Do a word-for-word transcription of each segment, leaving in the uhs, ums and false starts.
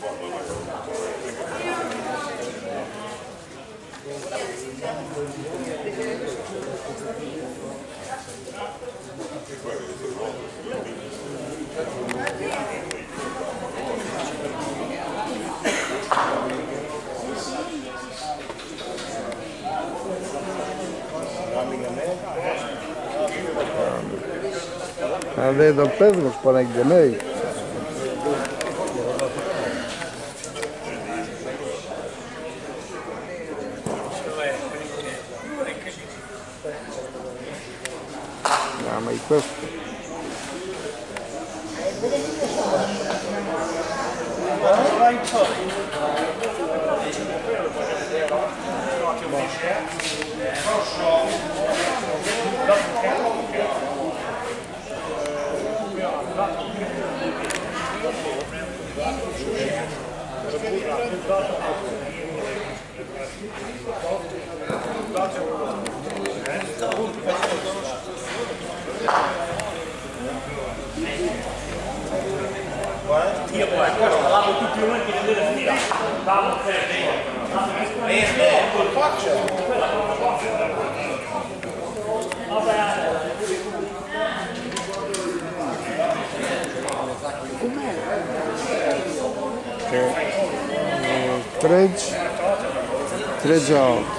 Αν δεν το παίρνω σπαναγγελέει. Να με υπέσαι. Io poi questo lavo tutti i momenti che deve finire. Lavo verde, col faccio. Treci, treci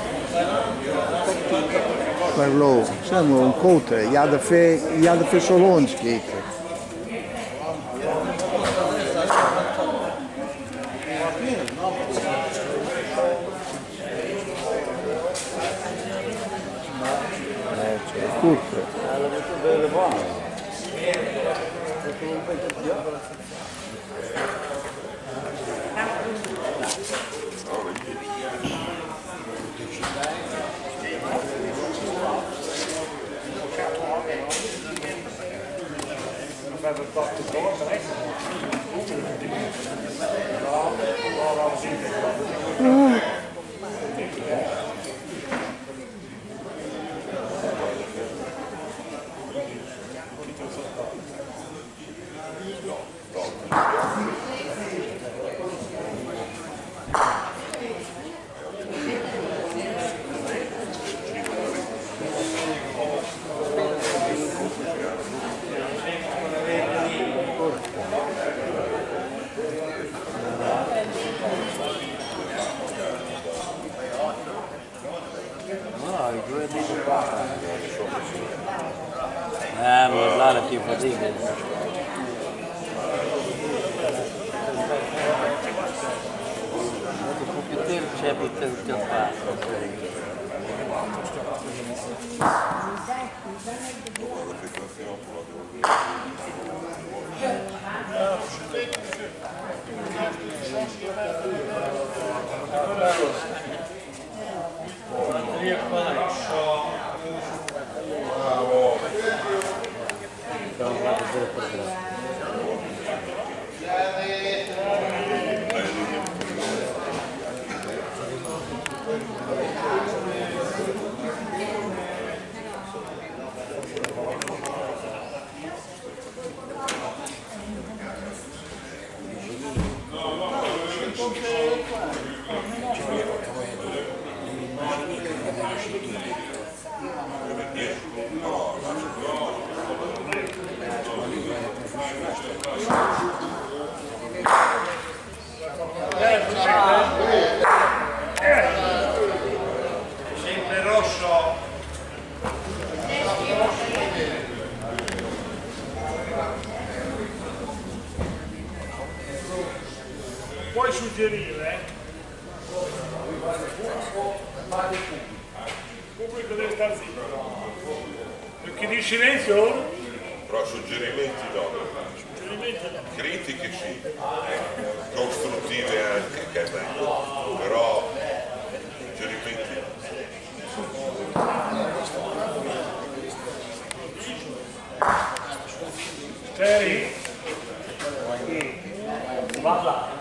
per loro, sono un cote, ja de fe, ja de fesolons kijken. Eh, c'è tutto. Eh, ma là è più fatica. Un po' più tempo c'è più tempo da fare. Sempre rosso. Puoi suggerire, il pubblico deve stare zitto. Perché di silenzio ora? Però suggerimenti no. Suggerimenti no. Critiche sì, eh, costruttive anche, che è meglio, però suggerimenti no. Sei? Vada.